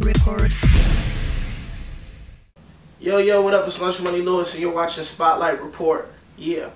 Yo, what up? It's LunchMoney Lewis, and you're watching Spotlight Report. Yeah.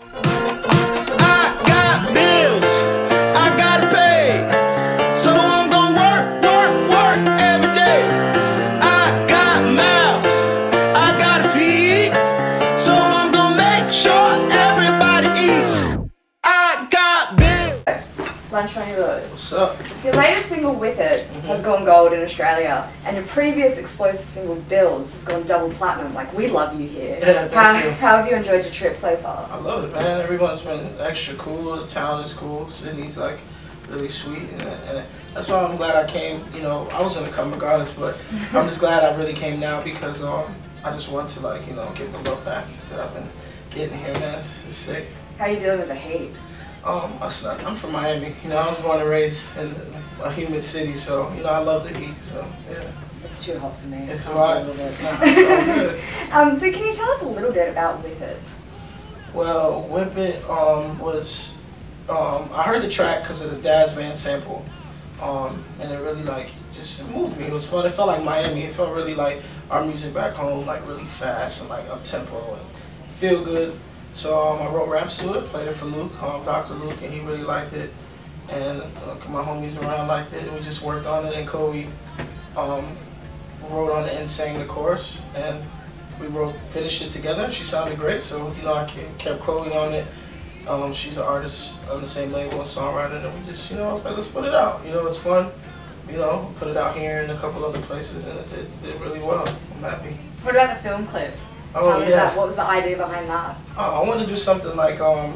I got bills, I gotta pay, so I'm gonna work every day. I got mouths, I gotta feed, so I'm gonna make sure everybody eats. I got bills. LunchMoney Lewis. What's up? Your latest single, Whip It, has gone gold in Australia, and your previous explosive single, Bills, has gone double platinum. Like, we love you here. Yeah, thank you. How have you enjoyed your trip so far? I love it, man. Everyone's been extra cool. The town is cool. Sydney's like really sweet, and that's why I'm glad I came. You know, I was gonna come regardless, but I'm just glad I really came now because I just want to, like, you know, give the love back that I've been getting here, man. It's sick. How are you dealing with the hate? I'm from Miami. You know, I was born and raised in a humid city, so you know I love the heat. So yeah. It's too hot for me. It's hot. Nah, it's all good. So can you tell us a little bit about Whip It? Well, Whip It was I heard the track because of the Daz Band sample, and it really like just moved me. It was fun. It felt like Miami. It felt really like our music back home, like really fast and like up tempo and feel good. So I wrote raps to it, played it for Luke, Dr. Luke, and he really liked it. And my homies around liked it, and we just worked on it. And Chloe wrote on it and sang the chorus, and we finished it together. She sounded great, so you know I kept Chloe on it. She's an artist on the same label, a songwriter, and we just, you know, I was like, let's put it out. You know, it's fun. You know, put it out here and a couple other places, and it did really well. I'm happy. What about the film clip? Oh yeah. What was the idea behind that? I wanted to do something like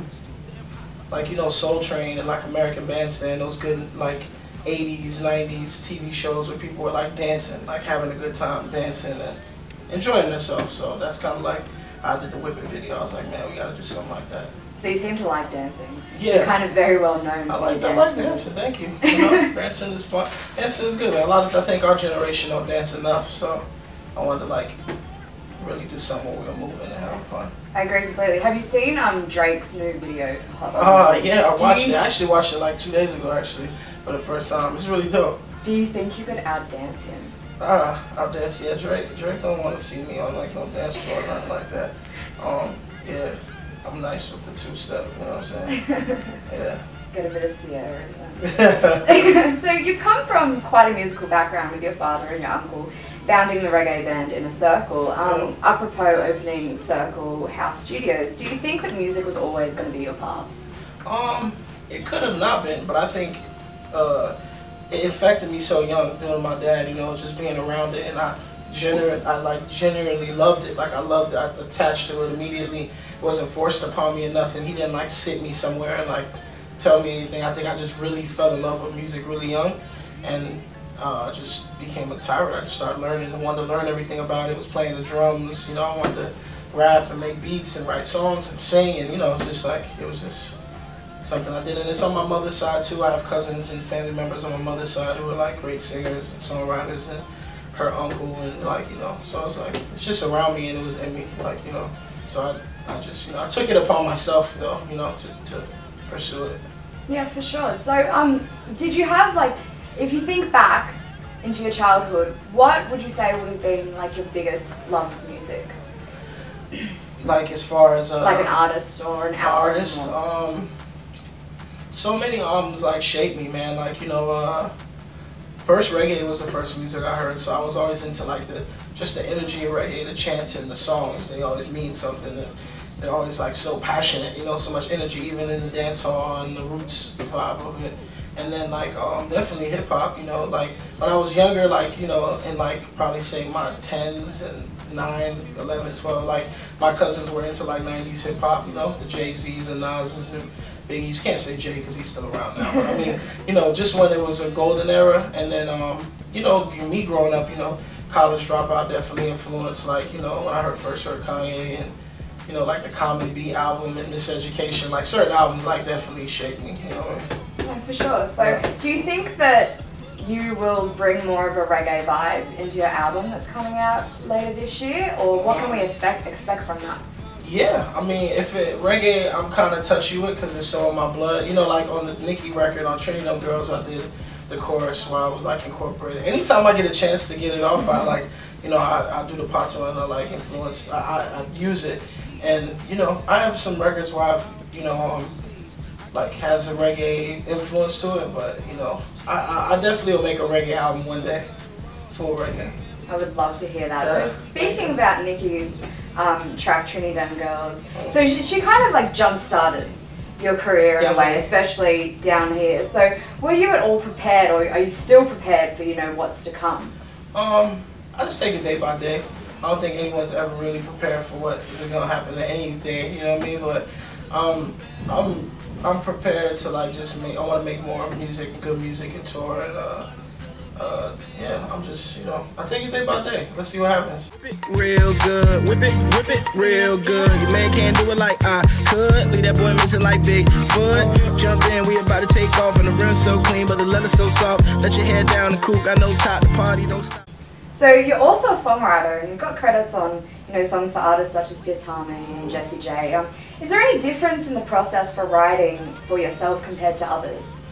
you know, Soul Train and like American Bandstand, those good like 80s, 90s TV shows where people were like dancing, like having a good time dancing and enjoying themselves. So that's kind of like I did the Whip It video. I was like, man, we got to do something like that. So you seem to like dancing. Yeah. You're kind of very well known for dancing. I like dancing, thank you. You know, dancing is fun. Dancing is good, man. I think our generation don't dance enough, so I wanted to like really do something where we're moving and having fun. I agree completely. Have you seen Drake's new video for Hot? Yeah, I watched it. I actually watched it like 2 days ago, actually, for the first time. It's really dope. Do you think you could outdance him? Outdance, yeah. Drake don't want to see me on like no dance floor or nothing like that. Yeah, I'm nice with the two-step, you know what I'm saying? Yeah. Get a bit of Sierra in there. So you've come from quite a musical background with your father and your uncle, founding the reggae band Inner Circle. Apropos opening Circle House Studios, do you think that music was always going to be your path? It could have not been, but I think it affected me so young, doing my dad, you know, just being around it, and I genuinely loved it. Like I loved it. I attached to it immediately. It wasn't forced upon me or nothing. He didn't like sit me somewhere and like tell me anything. I think I just really fell in love with music really young, and just became a tyrant. I just started learning and wanted to learn everything about it. Was playing the drums, you know, I wanted to rap and make beats and write songs and sing, and you know, just like it was just something I did. And it's on my mother's side too. I have cousins and family members on my mother's side who are like great singers and songwriters, and her uncle, and like, you know, so I was like, it's just around me and it was in me, like, you know, so I just, you know, I took it upon myself though, you know, to pursue it. Yeah, for sure. So did you have, like, if you think back into your childhood, what would you say would have been like your biggest love of music? Like as far as like an artist or an artist, so many albums like shaped me, man. Like, you know, first reggae was the first music I heard, so I was always into like just the energy of reggae, the chants and the songs. They always mean something. And they're always like so passionate, you know, so much energy, even in the dance hall and the roots, the vibe of it. And then like definitely hip hop, you know, like when I was younger, like, you know, in like probably say my 10s and 9, 11, 12, like my cousins were into like 90s hip hop, you know, the Jay-Z's and Nas's and Biggie's. Can't say Jay because he's still around now, but I mean, you know, just when it was a golden era. And then, you know, me growing up, you know, College Dropout definitely influenced, like, you know, when I first heard Kanye and, you know, like the Common B album and Miseducation, like certain albums like definitely shaped me, you know. Yeah, for sure. So do you think that you will bring more of a reggae vibe into your album that's coming out later this year, or what can we expect from that? Yeah, I mean, if reggae, I'm kind of touchy with because it's so in my blood. You know, like on the Nicki record on Trinity Them Girls, I did the chorus where I was like incorporated. Anytime I get a chance to get it off, I like, you know, I do the pato and I like influence. I use it, and you know, I have some records where I've, you know, like has a reggae influence to it, but you know, I definitely will make a reggae album one day, full reggae. I would love to hear that. So speaking about Nikki's track Trinidad Girls, so she kind of like jump-started your career in a way, especially down here. So were you at all prepared, or are you still prepared for, you know, what's to come? I just take it day by day. I don't think anyone's ever really prepared for what is going to happen to anything, you know what I mean? But I'm prepared to like just make, I want to make more music, good music, and tour, and yeah, I'm just, you know, I take it day by day. Let's see what happens. Whip it real good, whip it real good. Your man can't do it like I could. Leave that boy missing like Bigfoot. Jump in, we about to take off, and the rim so clean, but the leather so soft. Let your head down, the coupe got no top, the party don't stop. So you're also a songwriter, and you've got credits on, you know, songs for artists such as Forthcoming and Jessie J. Is there any difference in the process for writing for yourself compared to others?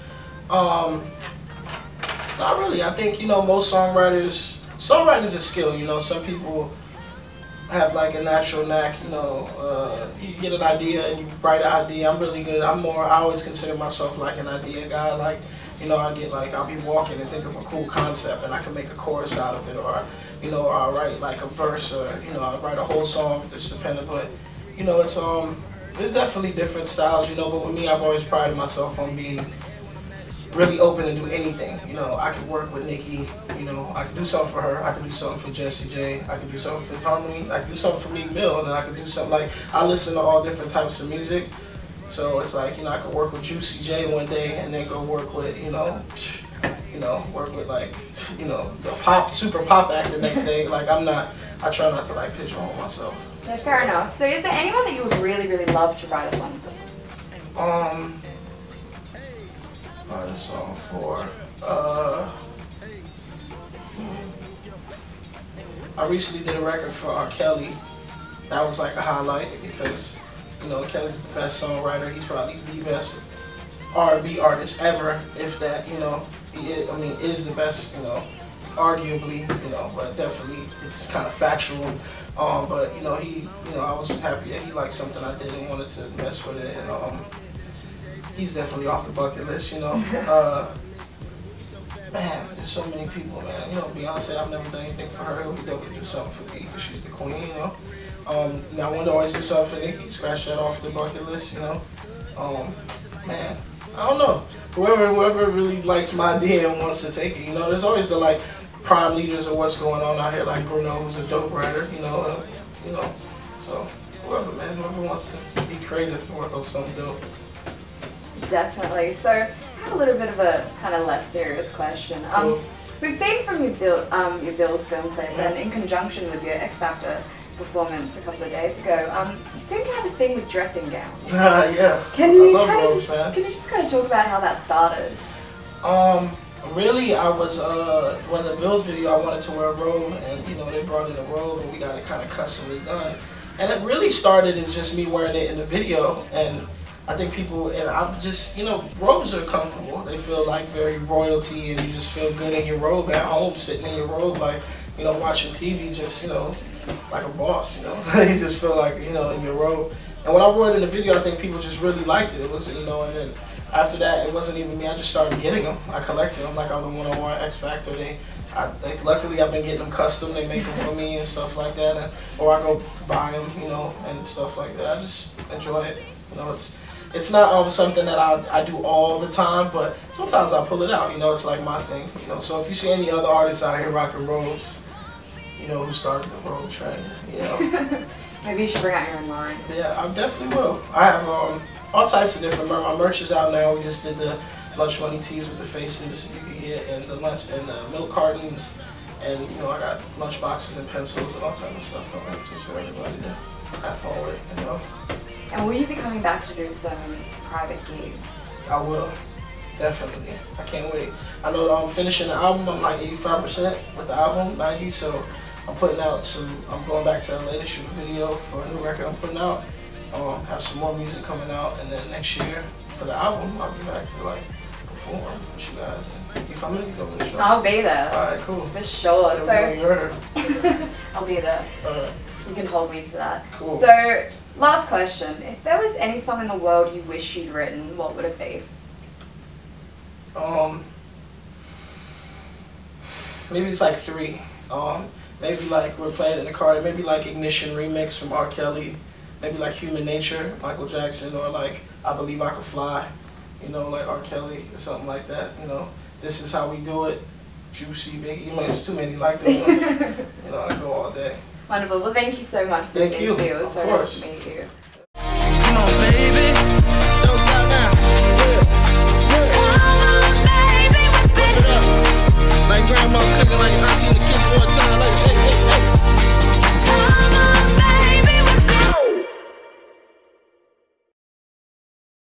Not really. I think, you know, most songwriters is a skill, you know. Some people have like a natural knack, you know, you get an idea and you write an idea. I'm really good. I always consider myself like an idea guy. Like, you know, I'll be walking and think of a cool concept and I can make a chorus out of it, or, you know, I'll write like a verse, or, you know, I'll write a whole song, just depending. But, you know, there's definitely different styles, you know, but with me, I've always prided myself on being really open to do anything. You know, I could work with Nikki, you know, I could do something for her, I could do something for Jessie J, I could do something for Harmony, I could do something for Meek Mill, and I could do something like, I listen to all different types of music. So it's like, you know, I could work with Juicy J one day and then go work with, you know, work with like, you know, the super pop act the next day. Like I try not to like pigeonhole myself. Yeah, fair enough. So is there anyone that you would really, really love to write a song for? Write a song for, I recently did a record for R. Kelly. That was like a highlight because, you know, Kelly's the best songwriter. He's probably the best R&B artist ever, if that, you know, is the best, you know, arguably, you know, but definitely it's kind of factual. But, you know, I was happy that he liked something I did and wanted to mess with it, and he's definitely off the bucket list, you know. Man, there's so many people, man. You know, Beyonce, I've never done anything for her. It would be dope to do something for me because she's the queen, you know. Now I want to always do something for Nikki, scratch that off the bucket list, you know. Man, I don't know. Whoever really likes my idea and wants to take it, you know. There's always the like prime leaders of what's going on out here, like Bruno, who's a dope writer, you know. So whoever, man, whoever wants to be creative and work on something dope. Definitely. So I have a little bit of a kind of less serious question. Cool. We've seen from your Bills film clip, and in conjunction with your X Factor performance a couple of days ago, you seem to have a thing with dressing gowns. Yeah. Can you just kind of talk about how that started? Really, I was when the Bills video, I wanted to wear a robe, and you know they brought in a robe, and we got it kind of customly done. And it really started as just me wearing it in the video, and I think people, and I'm just, you know, robes are comfortable. They feel like very royalty, and you just feel good in your robe at home, sitting in your robe, like, you know, watching TV, just, you know, like a boss, you know. You just feel like, you know, in your robe. And when I wore it in the video, I think people just really liked it. It was, you know, and then after that, it wasn't even me. I just started getting them. I collected them, like I'm the one on one X Factor. Like, luckily, I've been getting them custom. They make them for me and stuff like that, or I go to buy them, you know, and stuff like that. I just enjoy it. You know, it's not something that I do all the time, but sometimes I pull it out. You know, it's like my thing. You know, so if you see any other artists out here rocking robes, you know who started the robe trend. You know. Maybe you should bring out your own line. Yeah, I definitely will. I have all types of different merch. My merch is out now. We just did the LunchMoney tees with the faces you can get, and the milk cartons, and you know I got lunch boxes and pencils and all types of stuff on it, just for everybody to have fun with. You know. And will you be coming back to do some private gigs? I will, definitely. I can't wait. I know I'm finishing the album. I'm like 85% with the album, 90. So I'm putting out I'm going back to LA to shoot a video for a new record I'm putting out. Have some more music coming out, and then next year for the album, I'll be back to like perform with you guys. You coming? You coming to the show? I'll be there. Alright, cool. For sure. Yeah, So I'll be there. Alright. You can hold me to that. Cool. So, last question. If there was any song in the world you wish you'd written, what would it be? Maybe it's like 3. Maybe like We're Playing in the Car. Maybe like Ignition remix from R. Kelly. Maybe like Human Nature, Michael Jackson, or like I Believe I Could Fly. You know, like R. Kelly or something like that. You know, This Is How We Do It. Juicy, Biggie. You know, it's too many like those ones. You know, I go all day. Wonderful. Well, thank you so much for this interview. It was so nice to meet you.